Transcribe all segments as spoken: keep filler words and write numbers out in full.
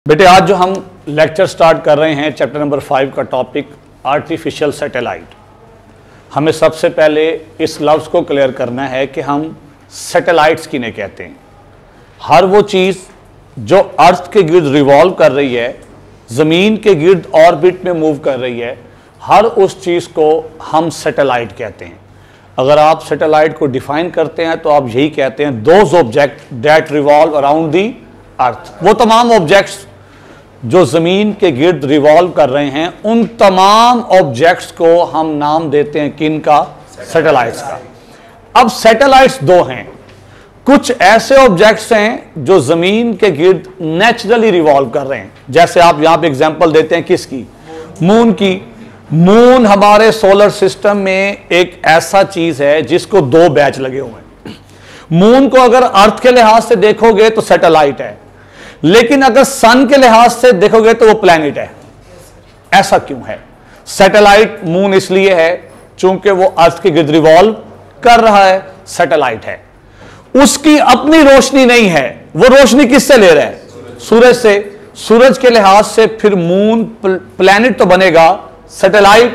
बेटे आज जो हम लेक्चर स्टार्ट कर रहे हैं चैप्टर नंबर फाइव का टॉपिक आर्टिफिशियल सैटेलाइट। हमें सबसे पहले इस लफ्ज़ को क्लियर करना है कि हम सैटेलाइट्स किन्हें कहते हैं। हर वो चीज़ जो अर्थ के गिर्द रिवॉल्व कर रही है, ज़मीन के गिर्द ऑर्बिट में मूव कर रही है, हर उस चीज़ को हम सैटेलाइट कहते हैं। अगर आप सैटेलाइट को डिफाइन करते हैं तो आप यही कहते हैं those object that revolve around the earth. वो तमाम ऑब्जेक्ट्स जो ज़मीन के गिर्द रिवॉल्व कर रहे हैं, उन तमाम ऑब्जेक्ट्स को हम नाम देते हैं किन का? सैटेलाइट्स का। अब सैटेलाइट्स दो हैं। कुछ ऐसे ऑब्जेक्ट्स हैं जो ज़मीन के गिर्द नेचुरली रिवॉल्व कर रहे हैं, जैसे आप यहां पे एग्जांपल देते हैं किसकी? मून की। मून हमारे सोलर सिस्टम में एक ऐसा चीज है जिसको दो बैच लगे हुए हैं। मून को अगर अर्थ के लिहाज से देखोगे तो सैटेलाइट है, लेकिन अगर सन के लिहाज से देखोगे तो वो प्लैनेट है। ऐसा क्यों है? सैटेलाइट मून इसलिए है चूंकि वो अर्थ के गिर्द रिवॉल्व कर रहा है, सैटेलाइट है। उसकी अपनी रोशनी नहीं है, वो रोशनी किससे ले रहा है? सूरज से। सूरज के लिहाज से फिर मून प्लैनेट तो बनेगा, सैटेलाइट।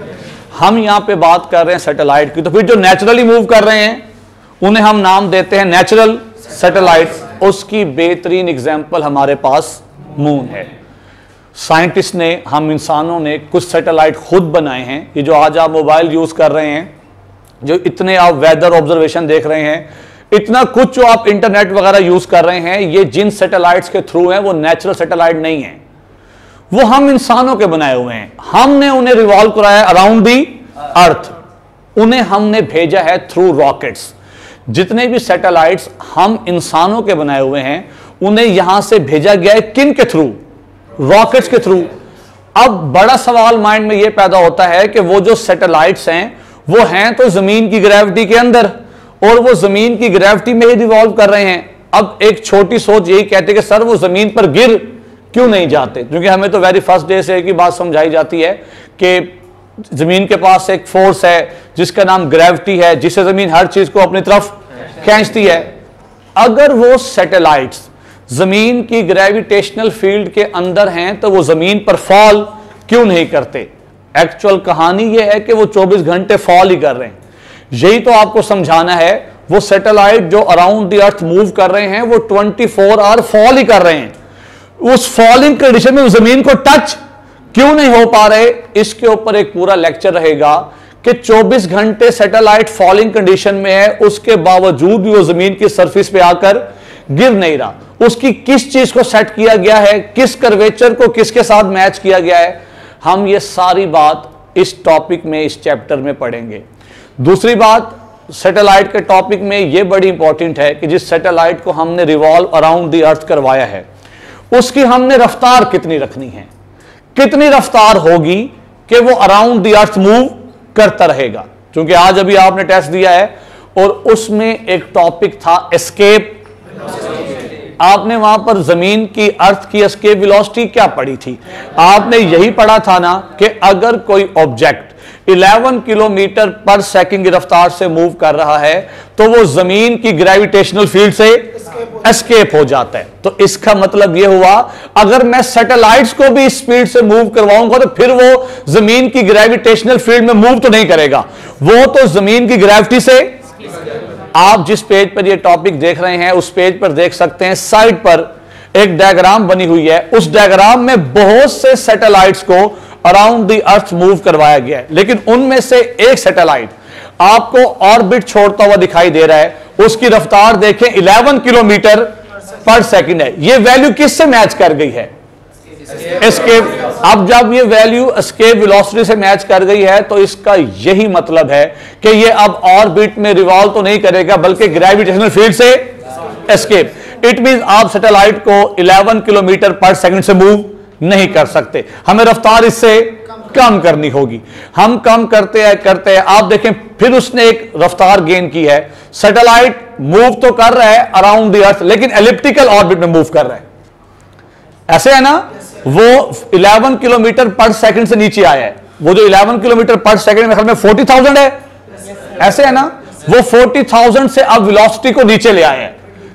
हम यहां पे बात कर रहे हैं सैटेलाइट की, तो फिर जो नेचुरली मूव कर रहे हैं उन्हें हम नाम देते हैं नेचुरल सैटेलाइट। उसकी बेहतरीन एग्जांपल हमारे पास मून है। साइंटिस्ट ने, हम इंसानों ने कुछ सैटेलाइट खुद बनाए हैं। ये जो आज आप मोबाइल यूज कर रहे हैं, जो इतने आप वेदर ऑब्जर्वेशन देख रहे हैं, इतना कुछ जो आप इंटरनेट वगैरह यूज कर रहे हैं, ये जिन सैटेलाइट्स के थ्रू हैं वो नेचुरल सैटेलाइट नहीं है, वो हम इंसानों के बनाए हुए हैं। हमने उन्हें रिवॉल्व कराया अराउंड दी अर्थ। उन्हें हमने भेजा है थ्रू रॉकेट्स। जितने भी सैटेलाइट्स हम इंसानों के बनाए हुए हैं, उन्हें यहां से भेजा गया है किन के थ्रू? रॉकेट्स के थ्रू। अब बड़ा सवाल माइंड में यह पैदा होता है कि वो जो सैटेलाइट्स हैं वो हैं तो जमीन की ग्रेविटी के अंदर, और वो जमीन की ग्रेविटी में ही रिवॉल्व कर रहे हैं। अब एक छोटी सोच यही कहते कि सर वो जमीन पर गिर क्यों नहीं जाते? क्योंकि हमें तो वेरी फर्स्ट डे से एक ही बात समझाई जाती है कि जमीन के पास एक फोर्स है जिसका नाम ग्रेविटी है, जिससे जमीन हर चीज को अपनी तरफ खींचती है। अगर वो सैटेलाइट्स जमीन की ग्रेविटेशनल फील्ड के अंदर हैं तो वो जमीन पर फॉल क्यों नहीं करते? एक्चुअल कहानी यह है कि वो चौबीस घंटे फॉल ही कर रहे हैं। यही तो आपको समझाना है। वो सैटेलाइट जो अराउंड द अर्थ मूव कर रहे हैं वो ट्वेंटी फोर आवर फॉल ही कर रहे हैं। उस फॉलिंग कंडीशन में जमीन को टच क्यों नहीं हो पा रहे? इसके ऊपर एक पूरा लेक्चर रहेगा कि चौबीस घंटे सैटेलाइट फॉलिंग कंडीशन में है, उसके बावजूद भी वो जमीन की सरफेस पे आकर गिर नहीं रहा। उसकी किस चीज को सेट किया गया है, किस कर्वेचर को किसके साथ मैच किया गया है, हम ये सारी बात इस टॉपिक में, इस चैप्टर में पढ़ेंगे। दूसरी बात, सैटेलाइट के टॉपिक में यह बड़ी इंपॉर्टेंट है कि जिस सैटेलाइट को हमने रिवॉल्व अराउंड द अर्थ करवाया है, उसकी हमने रफ्तार कितनी रखनी है, कितनी रफ्तार होगी कि वो अराउंड द अर्थ मूव करता रहेगा। क्योंकि आज अभी आपने टेस्ट दिया है और उसमें एक टॉपिक था एस्केप। आपने वहां पर जमीन की, अर्थ की एस्केप वेलोसिटी क्या पढ़ी थी? आपने यही पढ़ा था ना कि अगर कोई ऑब्जेक्ट ग्यारह किलोमीटर पर सेकंड की रफ्तार से मूव कर रहा है तो वो जमीन की ग्रेविटेशनल फील्ड से एस्केप हो जाता है। तो इसका मतलब यह हुआ अगर मैं सैटेलाइट्स को भी स्पीड से मूव करवाऊंगा तो फिर वो जमीन की ग्रेविटेशनल फील्ड में मूव तो नहीं करेगा, वो तो जमीन की ग्रेविटी से। आप जिस पेज पर ये टॉपिक देख रहे हैं उस पेज पर देख सकते हैं, साइड पर एक डायग्राम बनी हुई है। उस डायग्राम में बहुत से सैटेलाइट्स को अराउंड द अर्थ मूव करवाया गया है, लेकिन उनमें से एक सैटेलाइट आपको ऑर्बिट छोड़ता हुआ दिखाई दे रहा है। उसकी रफ्तार देखें, ग्यारह किलोमीटर पर सेकंड है। ये वैल्यू किससे मैच कर गई है? एस्केप। अब जब ये वैल्यू एस्केप वेलोसिटी से मैच कर गई है तो इसका यही मतलब है कि ये अब ऑर्बिट में रिवॉल्व तो नहीं करेगा बल्कि ग्रेविटेशनल फील्ड से एस्केप। इट मींस आप सैटेलाइट को ग्यारह किलोमीटर पर सेकंड से मूव नहीं कर सकते, हमें रफ्तार इससे कम करनी होगी। हम कम करते हैं करते हैं आप देखें फिर उसने एक रफ्तार गेन की है। सैटेलाइट मूव तो कर रहा है अराउंड द अर्थ, लेकिन एलिप्टिकल ऑर्बिट में मूव कर रहा है। ऐसे है ना? वो ग्यारह किलोमीटर पर सेकंड से नीचे आया है। वो जो ग्यारह किलोमीटर पर सेकंड में चालीस हज़ार है, ऐसे है ना? वो चालीस हज़ार से अब वेलोसिटी को नीचे ले आए हैं।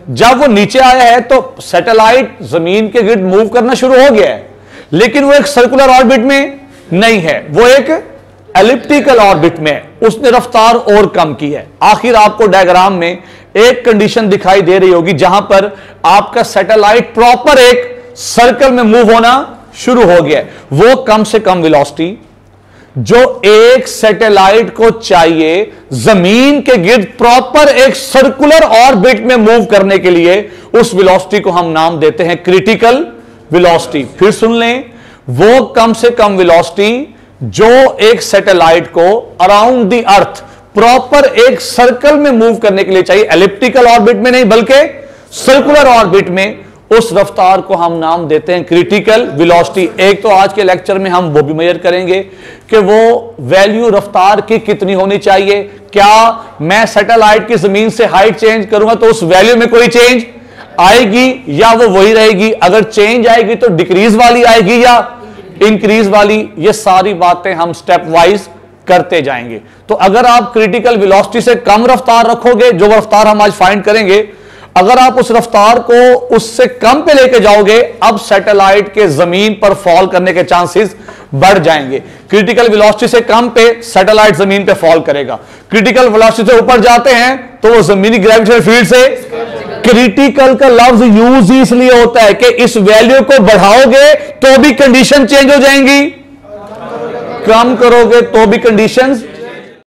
जब वो नीचे आया है तो सैटेलाइट जमीन के गिर्द मूव करना शुरू हो गया है, लेकिन वो एक सर्कुलर ऑर्बिट में नहीं है, वो एक एलिप्टिकल ऑर्बिट में है। उसने रफ्तार और कम की है। आखिर आपको डायग्राम में एक कंडीशन दिखाई दे रही होगी जहां पर आपका सैटेलाइट प्रॉपर एक सर्कल में मूव होना शुरू हो गया है। वो कम से कम वेलोसिटी जो एक सैटेलाइट को चाहिए जमीन के गिर्द प्रॉपर एक सर्कुलर ऑर्बिट में मूव करने के लिए, उस वेलोसिटी को हम नाम देते हैं क्रिटिकल वेलोसिटी। फिर सुन लें, वो कम से कम वेलोसिटी जो एक सैटेलाइट को अराउंड द अर्थ प्रॉपर एक सर्कल में मूव करने के लिए चाहिए, एलिप्टिकल ऑर्बिट में नहीं बल्कि सर्कुलर ऑर्बिट में, उस रफ्तार को हम नाम देते हैं क्रिटिकल वेलोसिटी। एक तो आज के लेक्चर में हम वो भी मेजर करेंगे कि वो वैल्यू रफ्तार की कितनी होनी चाहिए। क्या मैं सैटेलाइट की जमीन से हाइट चेंज करूंगा तो उस वैल्यू में कोई चेंज आएगी या वो वही रहेगी? अगर चेंज आएगी तो डिक्रीज वाली आएगी या इंक्रीज वाली? ये सारी बातें हम स्टेप वाइज करते जाएंगे। तो अगर आप क्रिटिकल वेलोसिटी से कम रफ्तार रखोगे, जो रफ्तार हम आज फाइंड करेंगे, अगर आप उस रफ्तार को उससे कम पे लेके जाओगे, अब सैटेलाइट के जमीन पर फॉल करने के चांसेस बढ़ जाएंगे। क्रिटिकल वेलोसिटी से कम पे सैटेलाइट जमीन पे फॉल करेगा, क्रिटिकल वेलोसिटी से ऊपर जाते हैं तो वो जमीनी ग्रेविटेशनल फील्ड से, क्रिटिकल का लफ्ज यूज इसलिए होता है कि इस वैल्यू को बढ़ाओगे तो भी कंडीशन चेंज हो जाएंगी, कम करोगे तो भी कंडीशंस